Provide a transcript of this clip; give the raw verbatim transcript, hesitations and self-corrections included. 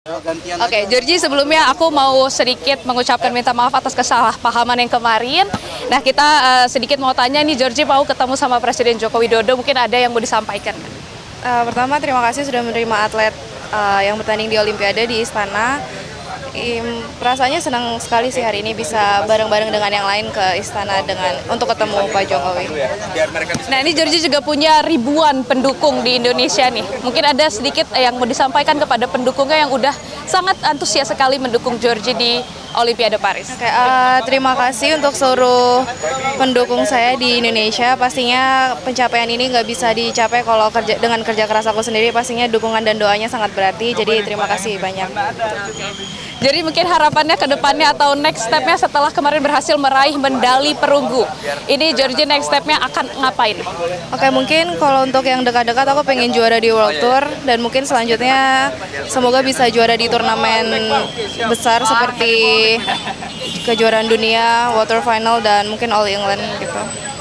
Oke, Georgie, sebelumnya aku mau sedikit mengucapkan minta maaf atas kesalahpahaman yang kemarin. Nah, kita uh, sedikit mau tanya nih, Georgie mau ketemu sama Presiden Joko Widodo, mungkin ada yang mau disampaikan? Uh, pertama, terima kasih sudah menerima atlet uh, yang bertanding di Olimpiade di Istana. Um, perasaannya senang sekali sih hari ini bisa bareng-bareng dengan yang lain ke Istana dengan untuk ketemu Pak Jokowi. Nah, ini Georgie juga punya ribuan pendukung di Indonesia nih. Mungkin ada sedikit yang mau disampaikan kepada pendukungnya yang udah sangat antusias sekali mendukung Georgie di Olimpiade Paris. Oke, uh, terima kasih untuk seluruh pendukung saya di Indonesia. Pastinya pencapaian ini nggak bisa dicapai kalau kerja dengan kerja keras aku sendiri. Pastinya dukungan dan doanya sangat berarti. Jadi terima kasih banyak. Jadi mungkin harapannya ke depannya atau next step-nya setelah kemarin berhasil meraih medali perunggu, ini Georgie next step-nya akan ngapain? Oke, mungkin kalau untuk yang dekat-dekat aku pengen juara di World Tour dan mungkin selanjutnya semoga bisa juara di turnamen besar seperti kejuaraan dunia, World Tour Final dan mungkin All England gitu.